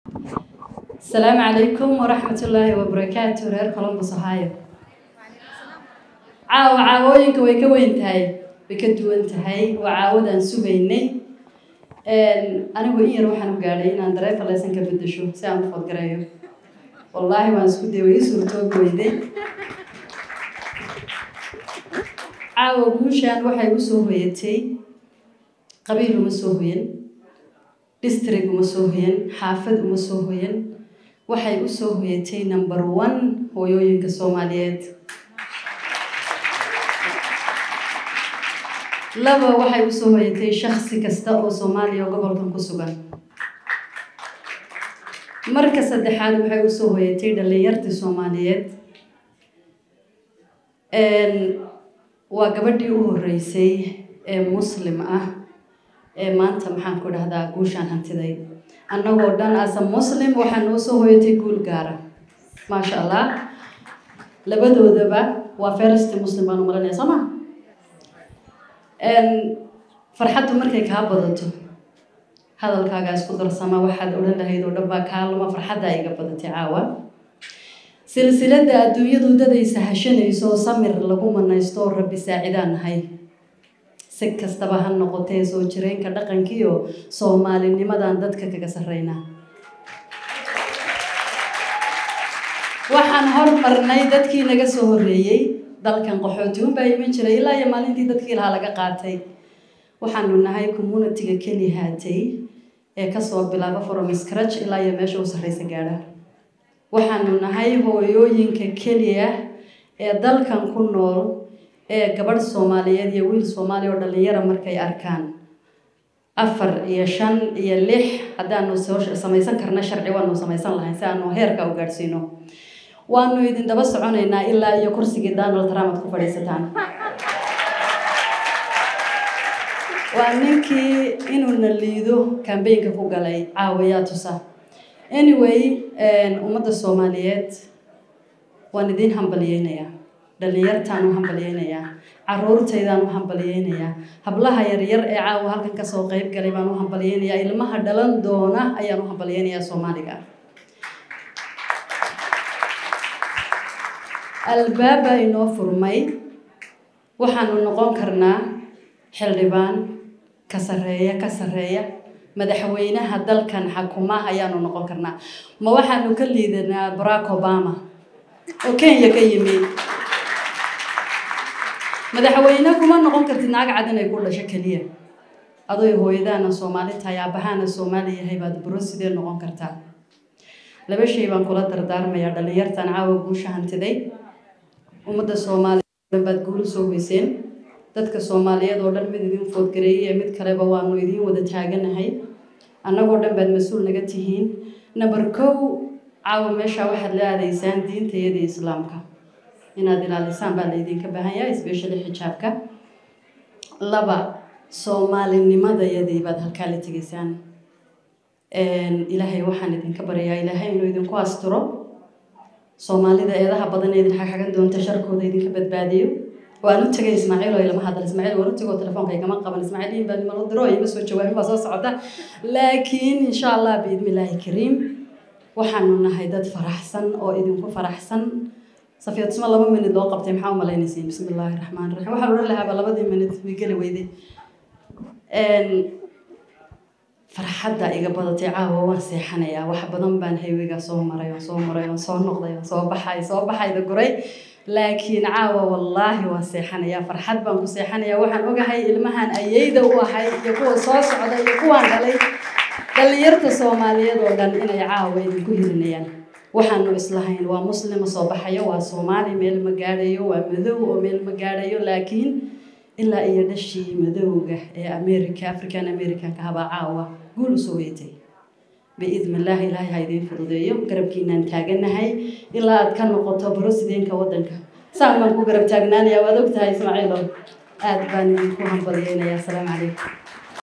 السلام عليكم ورحمة الله وبركاته. رير كولومبوس هايو عاوينك way ka weyn tahay way ka duwan tahay وعاودان sugaynay anigu in yar waxaan u gaaray inaan dareef laysan ka bedesho si aan u fadgareeyo wallahi waan isku dayay suurto gooyday caawa guushaan waxay u soo hoyatay qabiil uma soo hoyan district uma soo hoyan xaafad uma soo hoyan waxay u soo hoyatay number 1 hooyooyinka Soomaaliyeed laba waxay u soo hoyatay shakhsi kasta oo Soomaaliya gobolkan ku sugan marka saddexaad waxay u soo hoyatay dhalinyarta Soomaaliyeed waa gabadhii u horeysay ee muslim ah ee maanta maxaan ku dhahdaa guushaan hantiday annagoo dhan as a muslim waxaan noo soo hoyatay guul gaara ma sha Allah labadoodaba waa first muslim baan u maranaya sama farxaddu markay ka badato hadalkaaga isku darsama waxaad oran lahayd oo dhanba kaalmo farxadda iga badatay caawa silsilada adduunyadu dadaysa hashanayso samir lagu manaysto rabbi saacidanahay si kastaba ha noqotee soo jireenka dhaqankiyo Soomaalinimadan dadka kaga sarreeyna waxaan hormarnay dadkii naga soo horeeyay dalkan qaxootiga baa iman jiray ilaa iyo maalintii dadkii laga qaatay waxaanu nahay community-ga keli haatay ee ka soo bilaabo from scratch ilaa iyo meesha uu sarreeyay gaadha waxaanu nahay hooyooyinka keliya ee dalkan ku nool ee gabadh Soomaaliyeed iyo wiil Soomaali oo dhalinyaro markay arkaan 4 iyo 5 iyo 6 hadaanu soo samaysan karna sharci waanu samaysan lahayn si aanu heerka u gaarsiino waanu idin daba soconaynaa ilaa iyo kursiga Donald Trump ku fadhiisataan waa ninkii inuu naliido campaign-ka ku galay caawiyaatusa anyway ummadda Soomaaliyeed waan idin hambalyeynaya dhalinyartaan u hambalyeynaya caruurtaydaan u hambalyeynaya hablaha yar yar ee caawa halkan ka soo qayb galay baan u hambalyeynaya ilmaha dhalan doona ayaan u hambalyeynaya Soomaaliga albaaba inoo furmay waxaanu noqon karnaa xildhibaan ka sareeya madaxweynaha dalkan xakumaha ayaanu noqon karnaa ma waxaanu ka liidanaa Barack Obama oo Kenya ka yimid madaxweyne kuma noqon kartid naag cad inay ku dhasho kaliya adoy hooyadaana Soomaali tahay abahaana Soomaali yahay baad president noqon kartaa laba shay baan kula dardaarmayaa dhalinyartan caawa guusha hantiday ummadda Soomaaliyeed baad guul soo weyseen dadka Soomaaliyeed oo dhan mid idin food gareeyay mid kaleba waanu idin wada taaganahay annagoo dhan baad mas'uul naga tihiin number 2 caawa meesha waxaad leedahaysaan diinteeda Islaamka inaad ilaalisaan baa idinka baahan yahay especially xijaabka laba Soomaalinimadayadii baad halkaa la tigaysaan ilaahay waxaan idinka baryaa ilaahay inuu idinku asturo Soomaalida eedaha badan ee idin xagan doonta sharkooda idinka badbaadiyo waan u tagay Ismaaciil oo ilama hadal Ismaaciil waan u tago telefoonka igama qaban Ismaaciil baan ma diro ima soo jawaabin baa soo socota laakiin insha Allah biidmilaahi kariim waxaanu nahay dad faraxsan oo idinku faraxsan safiyad isma 2 minute loo qabtay maxaa u malaynaysiin bismillaahir rahmaanir rahiim waxa loo lahaa 2 minute way gali weyday farxadda iga badatay caawa waan seexanayaa wax badan baan haywiga soo maray soo noqday soo baxay guray laakiin caawa wallahi waan seexanayaa farxad baan ku seexanayaa waxaan ogahay ilmahan ayayda u ahay iyo kuwa soo socda iyo kuwa galay dhalinyarta Soomaaliyeed oo dhan inay caawa idinku hirinayaan waxaanu islahayn waa muslim soo baxayo waa Soomaali meel ma gaadhayo waa madow oo meel ma gaadhayo laakiin ilaa iyo dhashii madowga ee African American ka haba caawa guul soo yeetay biidmillah ilaahay haydin fududeeyo garabkiinaan taaganahay ilaa aad ka noqoto presidentka wadanka saaman ku garab taagnaanaya waad ogtahay Ismaaciil aad baan idinku hambalyeynaya assalaamu calaykum